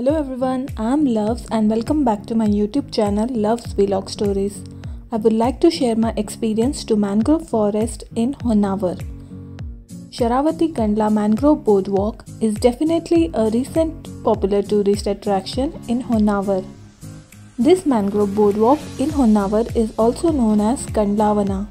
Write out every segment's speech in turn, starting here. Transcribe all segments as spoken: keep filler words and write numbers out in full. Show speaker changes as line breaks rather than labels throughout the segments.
Hello everyone, I'm Loves and welcome back to my YouTube channel Loves Vlog Stories. I would like to share my experience to mangrove forest in Honavar. Sharavati Kandla Mangrove Boardwalk is definitely a recent popular tourist attraction in Honavar. This mangrove boardwalk in Honavar is also known as Kandlavana.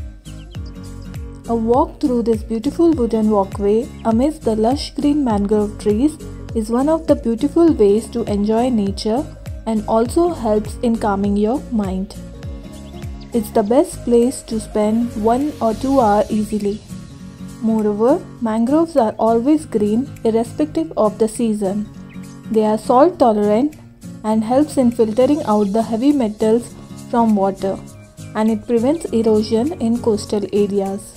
A walk through this beautiful wooden walkway amidst the lush green mangrove trees is one of the beautiful ways to enjoy nature and also helps in calming your mind. It's the best place to spend one or two hours easily. Moreover, mangroves are always green irrespective of the season. They are salt tolerant and helps in filtering out the heavy metals from water, and it prevents erosion in coastal areas.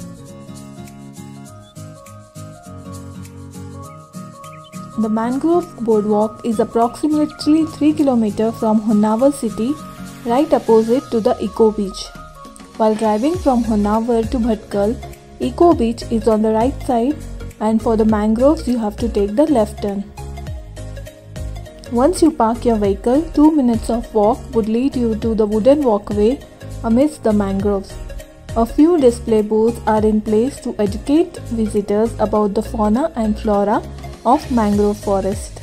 The mangrove boardwalk is approximately three kilometers from Honavar city, right opposite to the Eco Beach. While driving from Honavar to Bhatkal, Eco Beach is on the right side, and for the mangroves you have to take the left turn. Once you park your vehicle, two minutes of walk would lead you to the wooden walkway amidst the mangroves. A few display booths are in place to educate visitors about the fauna and flora of mangrove forest.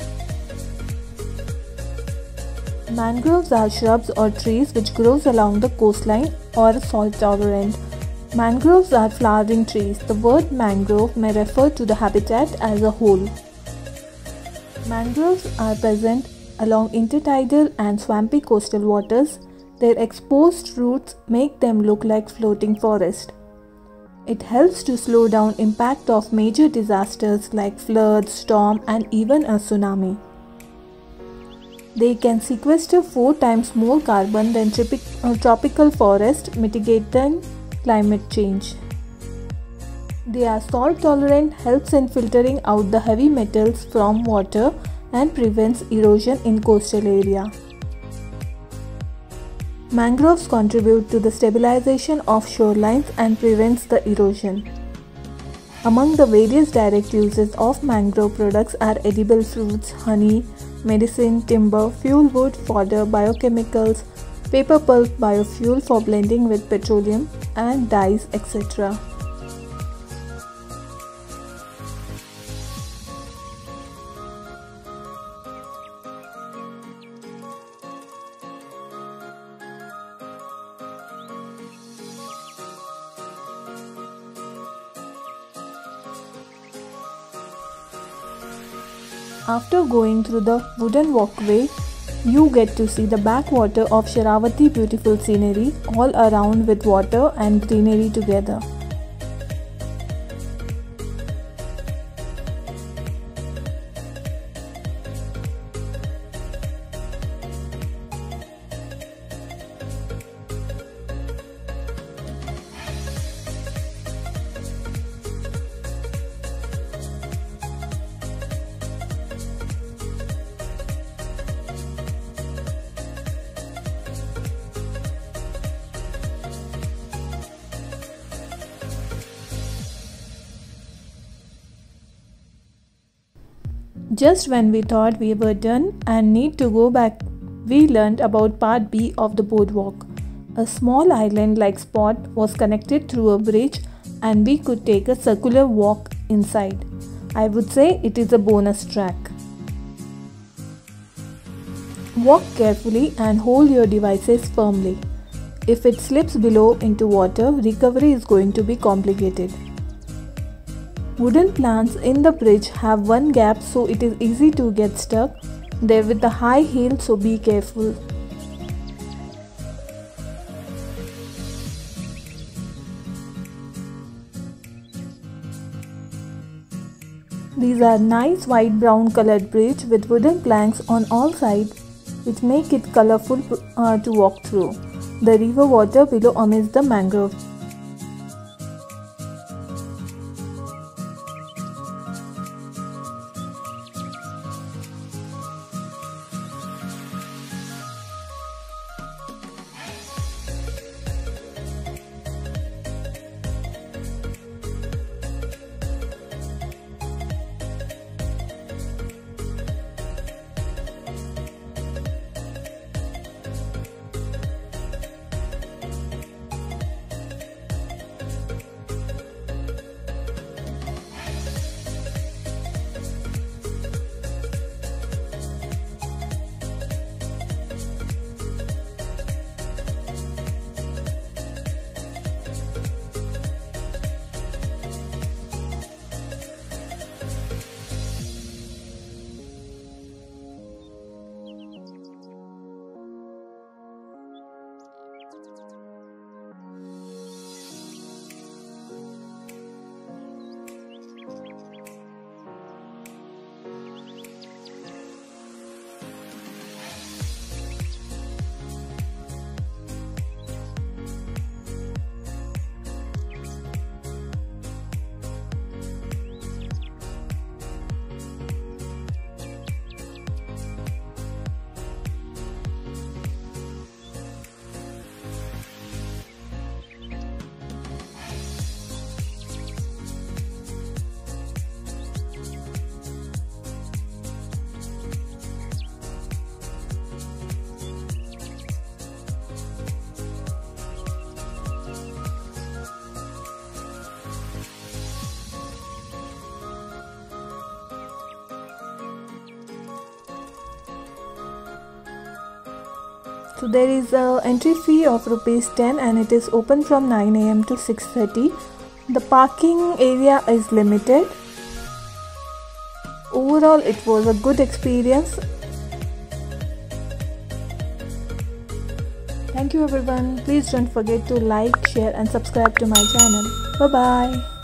Mangroves are shrubs or trees which grows along the coastline or salt tolerant. Mangroves are flowering trees. The word mangrove may refer to the habitat as a whole. Mangroves are present along intertidal and swampy coastal waters. Their exposed roots make them look like floating forest. It helps to slow down impact of major disasters like floods, storm, and even a tsunami. They can sequester four times more carbon than tropical forest, mitigating climate change. They are salt tolerant, helps in filtering out the heavy metals from water and prevents erosion in coastal area. Mangroves contribute to the stabilization of shorelines and prevents the erosion. Among the various direct uses of mangrove products are edible fruits, honey, medicine, timber, fuel wood, fodder, biochemicals, paper pulp, biofuel for blending with petroleum, and dyes, et cetera. After going through the wooden walkway, you get to see the backwater of Sharavati, beautiful scenery all around with water and greenery together. Just when we thought we were done and need to go back, we learned about part B of the boardwalk. A small island-like spot was connected through a bridge and we could take a circular walk inside. I would say it is a bonus track. Walk carefully and hold your devices firmly. If it slips below into water, recovery is going to be complicated. Wooden planks in the bridge have one gap, so it is easy to get stuck there with the high heel, so be careful. These are nice white brown colored bridge with wooden planks on all sides which make it colorful uh, to walk through. The river water below amidst the mangrove. So there is a entry fee of rupees ten and it is open from nine A M to six thirty. The parking area is limited. Overall, it was a good experience. Thank you everyone. Please don't forget to like, share and subscribe to my channel. Bye bye.